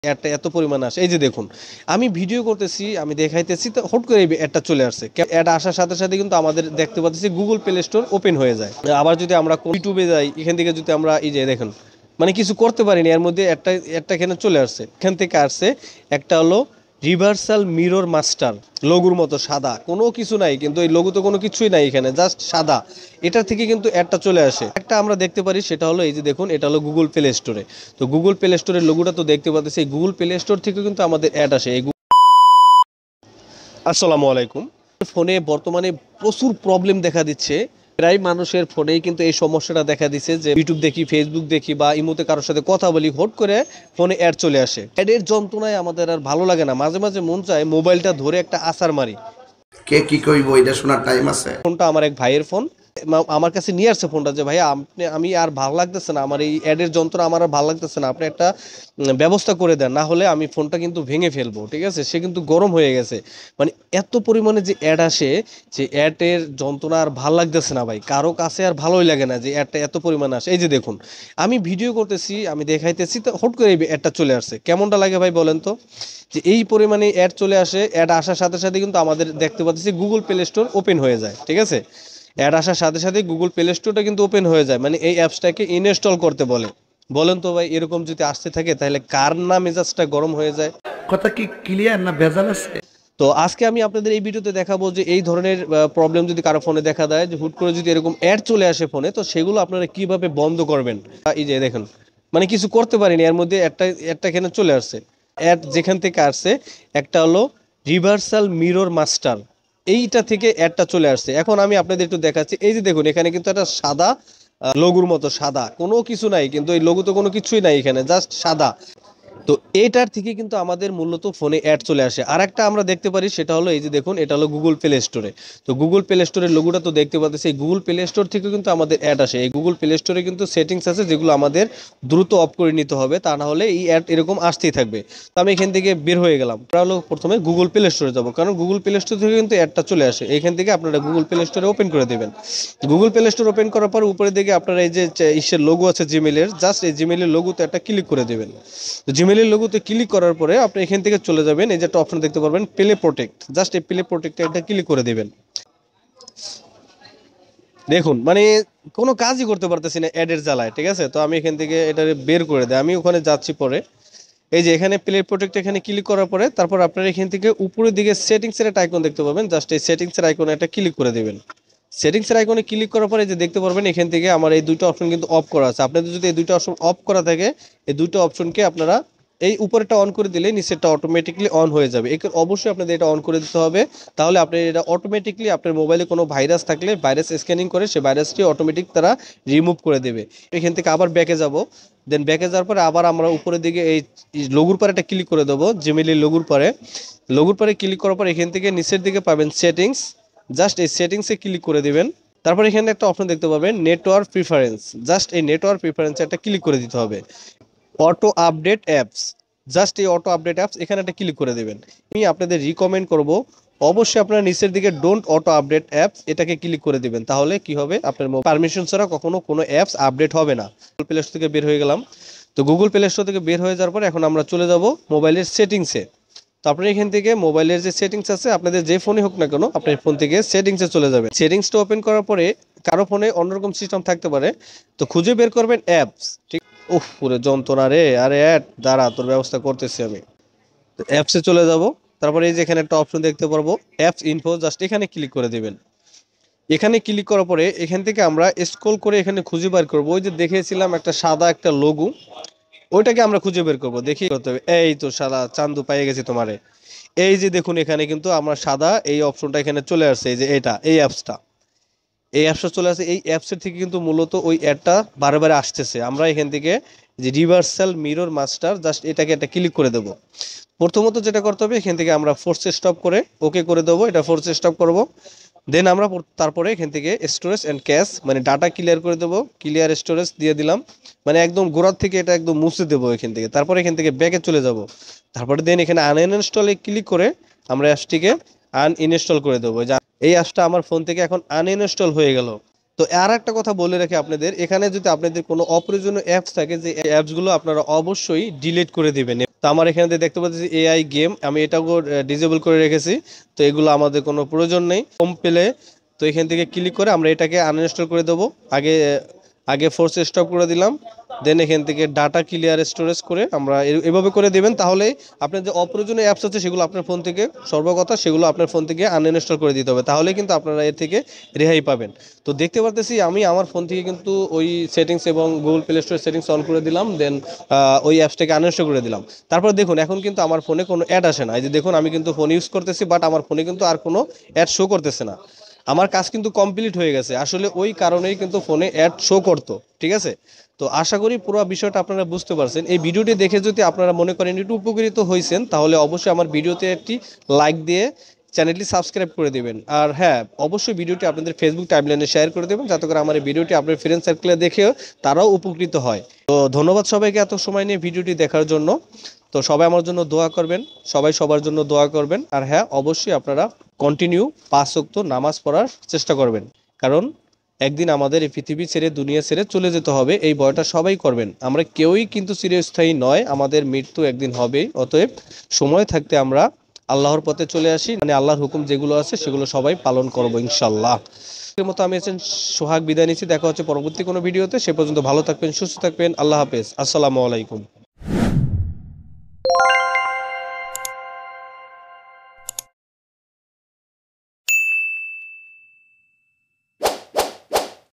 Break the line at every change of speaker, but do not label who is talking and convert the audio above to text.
অ্যাডটা এত পরিমাণ আসে, এই যে দেখুন আমি ভিডিও করতেছি, আমি দেখাইতেছি, তো হট করে এই অ্যাডটা চলে আসছে। অ্যাড আসার সাথে সাথে কিন্তু আমাদের দেখতে পাচ্ছি গুগল প্লে স্টোর ওপেন হয়ে যায়। আবার যদি আমরা ইউটিউবে যাই, এখান থেকে যদি আমরা এই যে দেখুন মানে কিছু করতে পারিনি, এর মধ্যে একটা এখানে চলে আসছে। এখান থেকে আসছে একটা হলো রিভার্সাল মিরর মাস্টার, লোগোর মতো সাদা, কোনো কিছু নাই, কিন্তু এই লোগো তো কোনো কিছুই নাই, এখানে জাস্ট সাদা। এটা থেকে কিন্তু অ্যাডটা চলে আসে। একটা আমরা দেখতে পারি, সেটা হলো এই যে দেখুন, এটা হলো গুগল প্লে স্টোরে। তো গুগল প্লে স্টোরের লোগোটা তো দেখতে পাচ্ছি, এই গুগল প্লে স্টোর থেকে কিন্তু আমাদের অ্যাড আসে। আসসালামু আলাইকুম। ফোনে বর্তমানে প্রচুর প্রবলেম দেখা দিচ্ছে। প্রায় মানুষের ফোনেই কিন্তু এই সমস্যাটা দেখা দিচ্ছে যে ইউটিউব দেখি, ফেসবুক দেখি বা ইমোতে কারোর সাথে কথা বলি, হট করে ফোনে অ্যাড চলে আসে। অ্যাডের যন্ত্রণায় আমাদের আর ভালো লাগে না, মাঝে মাঝে মন চায় মোবাইলটা ধরে একটা আছাড় মারি।
কে কি কইব এটা শোনার টাইম আছে?
ফোনটা আমার এক ভাইয়ের ফোন, আমার কাছে নিয়ে আসছে ফোনটা, যে ভাইয়া আমি আর ভালো লাগতেছে না, আমার এই অ্যাডের যন্ত্রণা আমার আর ভালো লাগতেছে না, আপনি একটা ব্যবস্থা করে দেন, না হলে আমি ফোনটা কিন্তু ভেঙে ফেলবো। ঠিক আছে, সে কিন্তু গরম হয়ে গেছে। মানে এত পরিমাণে যে অ্যাড আসে, যে অ্যাডের যন্ত্রণা আর ভালো লাগতেছে না ভাই, কারো কাছে আর ভালোই লাগে না যে অ্যাডটা এত পরিমাণে আসে। এই যে দেখুন আমি ভিডিও করতেছি, আমি দেখাইতেছি, তো হট করে এই অ্যাডটা চলে আসছে। কেমনটা লাগে ভাই বলেন তো, যে এই পরিমাণে অ্যাড চলে আসে। অ্যাড আসার সাথে সাথে কিন্তু আমাদের দেখতে পাচ্ছি গুগল প্লে স্টোর ওপেন হয়ে যায়। ঠিক আছে, অ্যাড আসার সাথে সাথে গুগল প্লে স্টোরটা কিন্তু ওপেন হয়ে যায়, মানে এই অ্যাপসটাকে ইনস্টল করতে বলে। বলেন তো ভাই, এরকম যদি আসতে থাকে তাহলে কার না মেজাজটা গরম হয়ে যায়।
কথা কি ক্লিয়ার না ভেজাল আছে?
তো আজকে আমি আপনাদের এই ভিডিওতে দেখাবো যে এই ধরনের প্রবলেম যদি কারো ফোনে দেখা দেয়, যে হুট করে যদি এরকম অ্যাড চলে আসে ফোনে, তো সেগুলো আপনারা কিভাবে বন্ধ করবেন। এই যে দেখুন মানে কিছু করতে পারিনি, এর মধ্যে একটা এখানে চলে আসছে। অ্যাড যেখান থেকে আসছে একটা হলো রিভার্সাল মিরর মাস্টার, এইটা থেকে অ্যাডটা চলে আসছে। এখন আমি আপনাদের একটু দেখাচ্ছি, এই যে দেখুন এখানে কিন্তু একটা সাদা লোগোর মতো সাদা, কোনো কিছু নাই, কিন্তু এই লোগো তো কোনো কিছুই নাই, এখানে জাস্ট সাদা। তো এটার থেকে কিন্তু আমাদের মূলত ফোনে অ্যাড চলে আসে। আর একটা আমরা দেখতে পারি, সেটা হলো এই যে দেখুন, এটা হলো গুগল প্লে স্টোরে। তো গুগল প্লে স্টোরের লোগোটা তো দেখতে পাচ্ছি, এই গুগল প্লে স্টোর থেকে কিন্তু আমাদের অ্যাড আসে। এই গুগল প্লে স্টোরে কিন্তু সেটিংস আছে, যেগুলো আমাদের দ্রুত অফ করে নিতে হবে, তা না হলে এই অ্যাড এরকম আসতেই থাকবে। তো আমি এখান থেকে বের হয়ে গেলাম, আমরা হলো প্রথমে গুগল প্লে স্টোরে যাবো, কারণ গুগল প্লে স্টোর থেকে কিন্তু অ্যাডটা চলে আসে। এইখান থেকে আপনারা গুগল প্লে স্টোরে ওপেন করে দেবেন। গুগল প্লে স্টোর ওপেন করার পর উপরের দিকে আপনারা এই যে ইসের লোগো আছে জিমেলের, জাস্ট এই জিমেলের লোগোতে একটা ক্লিক করে দেবেন। তো জিমেলের লোগোতে ক্লিক করার পরে আপনি এখান থেকে চলে যাবেন, এই যে একটা অপশন দেখতে পারবেন প্লে প্রোটেক্ট, জাস্ট এই প্লে প্রোটেক্টে একটা ক্লিক করে দেবেন। দেখুন মানে কোনো কাজই করতে পারতেছি না অ্যাডের জ্বালায়। ঠিক আছে, তো আমি এখান থেকে এটা বের করে দেয়, আমি ওখানে যাচ্ছি পরে। এই যে এখানে প্লে প্রোটেক্ট এখানে ক্লিক করার পরে তারপর আপনারা এখান থেকে উপরের দিকে সেটিংসের একটা আইকন দেখতে পাবেন, জাস্ট এই সেটিংসের আইকনে একটা ক্লিক করে দেবেন। সেটিংসের আইকনে ক্লিক করার পরে যে দেখতে পারবেন এখান থেকে আমার এই দুটো অপশন কিন্তু অফ করা আছে। আপনাদের যদি এই দুটো অপশন অফ করা থাকে, এই দুটো অপশনকে আপনারা এই উপরেরটা অন করে দিলে নিচেরটা অটোমেটিকলি অন হয়ে যাবে। অবশ্যই আপনাদের এটা অন করে দিতে হবে, তাহলে আপনার এটা অটোমেটিকলি আপনার মোবাইলে কোনো ভাইরাস থাকলে ভাইরাস স্ক্যানিং করে সে ভাইরাসটি অটোমেটিক তারা রিমুভ করে দেবে। এখান থেকে আবার ব্যাকে যাব, দেন ব্যাকে যাওয়ার পরে আবার আমরা উপরের দিকে এই লোগোর পরে একটা ক্লিক করে দেবো, জিমেইলের লোগোর পরে ক্লিক করার পর এখান থেকে নিচের দিকে পাবেন সেটিংস, জাস্ট এই সেটিংসে ক্লিক করে দিবেন। তারপর এখানে একটা অপশন দেখতে পাবেন নেটওয়ার্ক প্রিফারেন্স, জাস্ট এই নেটওয়ার্ক প্রিফারেন্সে একটা ক্লিক করে দিতে হবে। অটো আপডেট অ্যাপস, জাস্ট এই অটো আপডেট অ্যাপস এখানে একটা ক্লিক করে দেবেন। আমি আপনাদের রিকমেন্ড করব অবশ্যই আপনারা নিচের দিকে ডোন্ট অটো আপডেট অ্যাপস এটাকে ক্লিক করে দিবেন, তাহলে কি হবে আপনার পারমিশন ছাড়া কখনো কোনো অ্যাপস আপডেট হবে না। গুগল প্লে স্টোর থেকে বের হয়ে গেলাম। তো গুগল প্লে স্টোর থেকে বের হয়ে যাওয়ার পর এখন আমরা চলে যাব মোবাইলের সেটিংসে। তো আপনি এখান থেকে মোবাইলের যে সেটিংস আছে, আপনাদের যে ফোনে হোক না কেন, আপনার ফোন থেকে সেটিংসে চলে যাবেন। সেটিংসটা ওপেন করার পরে কারো ফোনে অন্যরকম সিস্টেম থাকতে পারে, তো খুঁজে বের করবেন অ্যাপস। ঠিক, উফ পুরো যন্ত্রণা রে, আরে অ্যাড দাঁড়া, তোর ব্যবস্থা করতেছি আমি। তো অ্যাপসে চলে যাব, তারপরে এই যে এখানে একটা অপশন দেখতে পারবো অ্যাপস ইনফো, জাস্ট এখানে ক্লিক করে দিবেন। এখানে ক্লিক করার পরে এখান থেকে আমরা স্ক্রল করে এখানে খুঁজে বের করবো, ওই যে দেখেছিলাম একটা সাদা একটা লোগো, ওইটাকে আমরা খুঁজে বের করবো। দেখি করতে হবে, এই তো সাদা চান্দু পাইয়ে গেছি তোমারে। এই যে দেখুন এখানে কিন্তু আমরা সাদা এই অপশনটা এখানে চলে আসছে, এই যে এটা এই অ্যাপসটা চলে আসছে। এই অ্যাপসের থেকে কিন্তু মূলত ওই অ্যাডটা বারে বারে আসতেছে। আমরা এখান থেকে যে রিভার্সাল মিরর মাস্টার, জাস্ট এটাকে একটা ক্লিক করে দেবো। প্রথমত যেটা করতে হবে, এখান থেকে আমরা ফোর্স স্টপ করে ওকে করে দেবো, এটা ফোর্স স্টপ করব। দেন আমরা তারপরে এখান থেকে স্টোরেজ অ্যান্ড ক্যাশ মানে ডাটা ক্লিয়ার করে দেবো, ক্লিয়ার স্টোরেজ দিয়ে দিলাম, মানে একদম গোড়ার থেকে এটা একদম মুছে দেবো এখান থেকে। তারপরে এখান থেকে ব্যাকে চলে যাব, তারপরে দেন এখানে আনইনস্টলে ক্লিক করে আমরা অ্যাপসটিকে আনইনস্টল করে দেবো। এই অ্যাপসটা আমার ফোন থেকে এখন আনইনস্টল হয়ে গেল। তো আর একটা কথা বলে রাখি আপনাদের, এখানে যদি আপনাদের কোনো অপ্রয়োজনীয় অ্যাপস থাকে, যে অ্যাপসগুলো আপনারা অবশ্যই ডিলিট করে দিবেন। তো আমার এখানে দেখতে পাচ্ছি এআই গেম, আমি এটাও ডিসেবল করে রেখেছি। তো এগুলো আমাদের কোনো প্রয়োজন নেই। হোম পেলে তো এখান থেকে ক্লিক করে আমরা এটাকে আনইনস্টল করে দেবো। আগে আগে ফোর্স স্টপ করে দিলাম, দেন এখান থেকে ডাটা ক্লিয়ার স্টোরেজ করে আমরা এভাবে করে দেবেন। তাহলে আপনার যে অপ্রয়োজনীয় অ্যাপস আছে সেগুলো আপনার ফোন থেকে, সর্বকথা সেগুলো আপনার ফোন থেকে আনইনস্টল করে দিতে হবে, তাহলে কিন্তু আপনারা এর থেকে রেহাই পাবেন। তো দেখতে পারতেছি আমি আমার ফোন থেকে কিন্তু ওই সেটিংস এবং Google play store settings on করে দিলাম, দেন ওই অ্যাপসটাকে আনইনস্টল করে দিলাম। তারপর দেখুন এখন কিন্তু আমার ফোনে কোনো অ্যাড আসে না। এই যে দেখুন আমি কিন্তু ফোন ইউজ করতেছি, বাট আমার ফোনে কিন্তু আর কোনো অ্যাড শো করতেছে না। আমার কাজ কিন্তু কমপ্লিট হয়ে গেছে, আসলে ওই কারণেই কিন্তু ফোনে অ্যাড শো করতো। ঠিক আছে, তো আশা করি পুরো বিষয়টা আপনারা বুঝতে পারছেন। এই ভিডিওটি দেখে যদি আপনারা মনে করেন একটু উপকৃত হয়েছেন, তাহলে অবশ্যই আমার ভিডিওতে একটি লাইক দিয়ে চ্যানেলটি সাবস্ক্রাইব করে দিবেন। আর হ্যাঁ, অবশ্যই ভিডিওটি আপনাদের ফেসবুক টাইমলাইনে শেয়ার করে দেবেন, যাতে করে আমার এই ভিডিওটি আপনার ফ্রেন্ড সার্কেলে দেখেও তারাও উপকৃত হয়। তো ধন্যবাদ সবাইকে এত সময় নিয়ে ভিডিওটি দেখার জন্য। তো সবাই আমার জন্য দোয়া করবেন, সবাই সবার জন্য দোয়া করবেন। আর হ্যাঁ, অবশ্যই আপনারা কন্টিনিউ 5 ওয়াক্ত নামাজ পড়ার চেষ্টা করবেন, কারণ একদিন আমাদের এই পৃথিবী ছেড়ে, দুনিয়া ছেড়ে চলে যেতে হবে। এই ভয়টা সবাই করবেন। আমরা কেউই কিন্তু চিরস্থায়ী নয়, আমাদের মৃত্যু একদিন হবেই। অতএব সময় থাকতে আমরা আল্লাহর পথে চলে আসি, মানে আল্লাহর হুকুম যেগুলো আছে সেগুলো সবাই পালন করবো ইনশাল্লাহ। এর মতো আমি আছেন সোহাগ, বিদায় নিচ্ছি। দেখা হচ্ছে পরবর্তী কোনো ভিডিওতে। সে পর্যন্ত ভালো থাকবেন, সুস্থ থাকবেন। আল্লাহ হাফেজ, আসসালামু আলাইকুম।